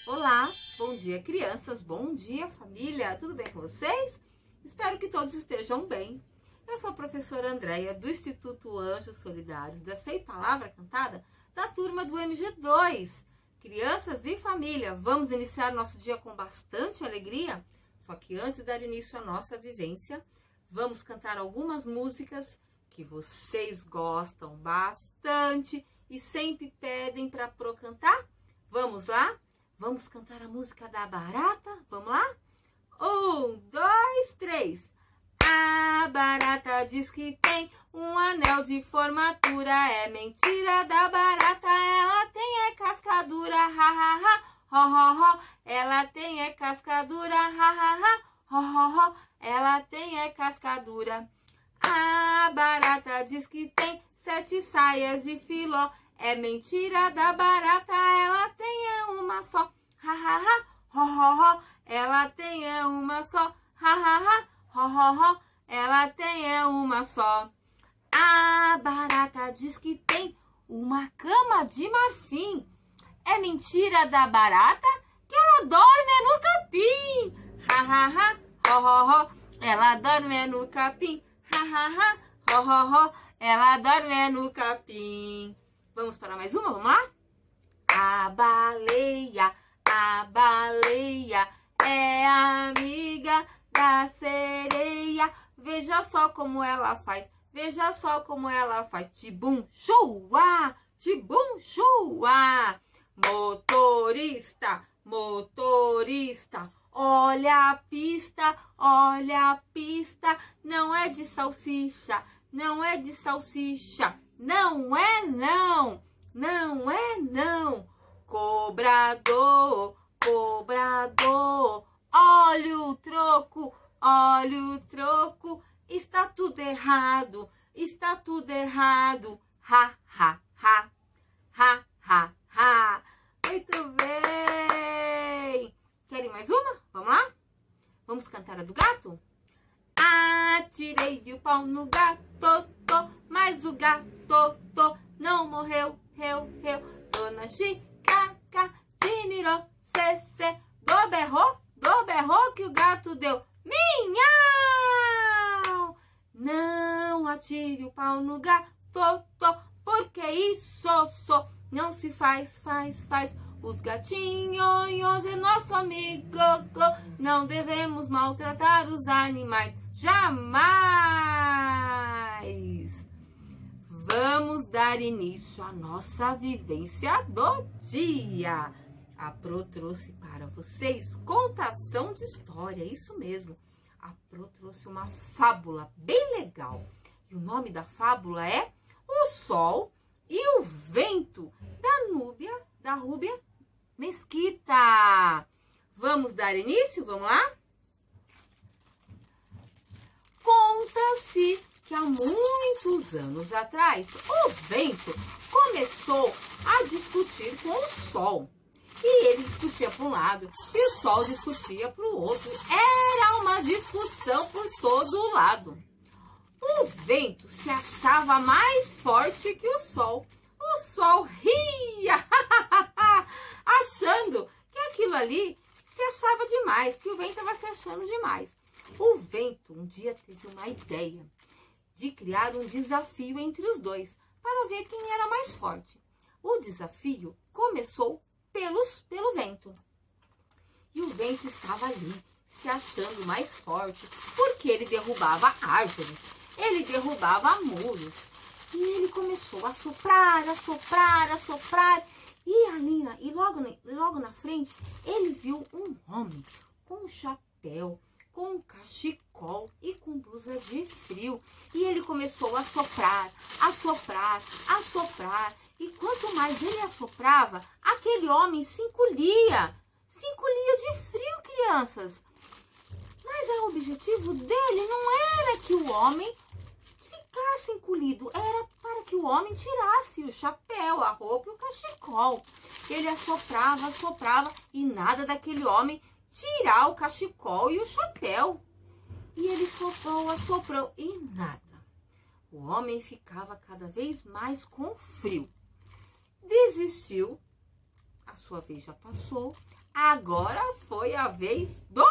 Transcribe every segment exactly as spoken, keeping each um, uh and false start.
Olá, bom dia crianças, bom dia família, tudo bem com vocês? Espero que todos estejam bem. Eu sou a professora Andréia do Instituto Anjos Solidários da Sei Palavra Cantada da turma do M G dois. Crianças e família, vamos iniciar nosso dia com bastante alegria? Só que antes de dar início à nossa vivência, vamos cantar algumas músicas que vocês gostam bastante e sempre pedem para pro cantar. Vamos lá? Vamos cantar a música da barata? Vamos lá? Um, dois, três. A barata diz que tem um anel de formatura. É mentira da barata, ela tem é cascadura. Ha, ha, ha, ho, ho, ho. Ela tem é cascadura. Ha, ha, ha, ho, ho, ho. Ela tem é cascadura. A barata diz que tem sete saias de filó. É mentira da barata, ela tem é uma só. Ha, ha, ha, ho, ho, ho. Ela tem é uma só. Ha, ha, ha, ho, ho, ho. Ela tem é uma só. A barata diz que tem uma cama de marfim. É mentira da barata que ela dorme no capim. Ha, ha, ha, ho, ho, ho. Ela dorme no capim. Ha, ha, ha, ho, ho, ho. Ela dorme no capim. Vamos para mais uma? Vamos lá? A baleia, a baleia é amiga da sereia. Veja só como ela faz, veja só como ela faz. Tibum, chua, tibum, chua. Motorista, motorista, olha a pista, olha a pista. Não é de salsicha, não é de salsicha. Não é não, não é não. Cobrador, cobrador, olha o troco, olha o troco. Está tudo errado, está tudo errado. Ha, ha, ha, ha, ha, ha. Muito bem. Querem mais uma? Vamos lá? Vamos cantar a do gato? Atirei o pau no gato, tô, mas o gato tô, não morreu, reu, reu. Dona Chicaca te mirou, cê, cê, do berrou, do berrou que o gato deu. Minhau! Não atire o pau no gato, tô, porque isso só não se faz, faz, faz. Os gatinhos é nosso amigo, não devemos maltratar os animais. Jamais! Vamos dar início à nossa vivência do dia. A Pro trouxe para vocês contação de história, isso mesmo. A Pro trouxe uma fábula bem legal. E o nome da fábula é O Sol e o Vento, da Núbia, da Rúbia Mesquita. Vamos dar início? Vamos lá? Conta-se que há muitos anos atrás, o vento começou a discutir com o sol. E ele discutia para um lado e o sol discutia para o outro. Era uma discussão por todo lado. O vento se achava mais forte que o sol. O sol ria, achando que aquilo ali se achava demais, que o vento estava se achando demais. O vento um dia teve uma ideia de criar um desafio entre os dois, para ver quem era mais forte. O desafio começou pelos, pelo vento. E o vento estava ali, se achando mais forte, porque ele derrubava árvores, ele derrubava muros. E ele começou a soprar, a soprar, a soprar. E ali, na, e logo, logo na frente, ele viu um homem com um chapéu, com um cachecol e com blusa de frio. E ele começou a soprar, a soprar, a soprar. E quanto mais ele assoprava, aquele homem se encolhia. Se encolhia de frio, crianças. Mas o objetivo dele não era que o homem ficasse encolhido. Era para que o homem tirasse o chapéu, a roupa e o cachecol. Ele assoprava, assoprava e nada daquele homem tirar o cachecol e o chapéu. E ele soprou, assoprou e nada. O homem ficava cada vez mais com frio. Desistiu, a sua vez já passou. Agora foi a vez do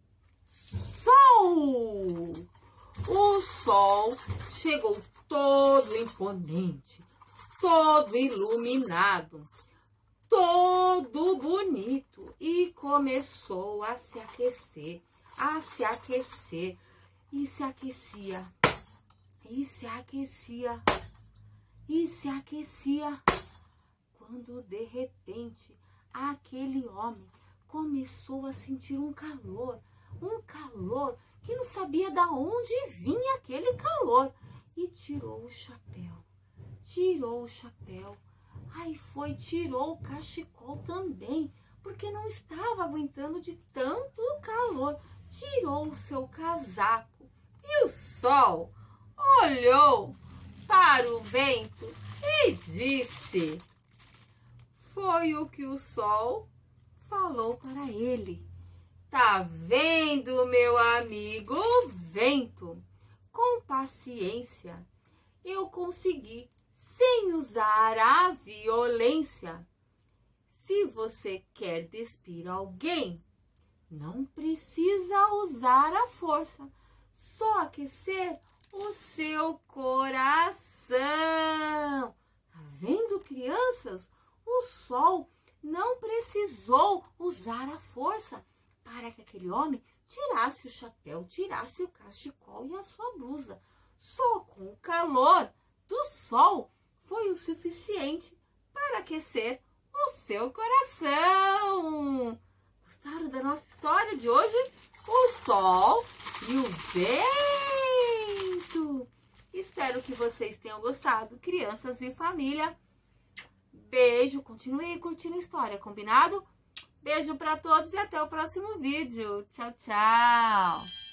sol. O sol chegou todo imponente, todo iluminado, todo bonito e começou a se aquecer, a se aquecer e se aquecia, e se aquecia, e se aquecia, quando de repente aquele homem começou a sentir um calor, um calor que não sabia de onde vinha aquele calor, e tirou o chapéu, tirou o chapéu, aí foi, tirou o cachecol também, porque não estava aguentando de tanto calor, tirou o seu casaco, e o sol olhou para o vento e disse, foi o que o sol falou para ele. Tá vendo, meu amigo vento? Com paciência eu consegui, sem usar a violência. Se você quer despir alguém, não precisa usar a força, só aquecer o seu coração. Tá vendo, crianças? O sol não precisou usar a força para que aquele homem tirasse o chapéu, tirasse o cachecol e a sua blusa. Só com o calor do sol foi o suficiente para aquecer o seu coração. Gostaram da nossa história de hoje? O sol e o vento. Espero que vocês tenham gostado, crianças e família. Beijo, continue curtindo a história, combinado? Beijo para todos e até o próximo vídeo. Tchau, tchau!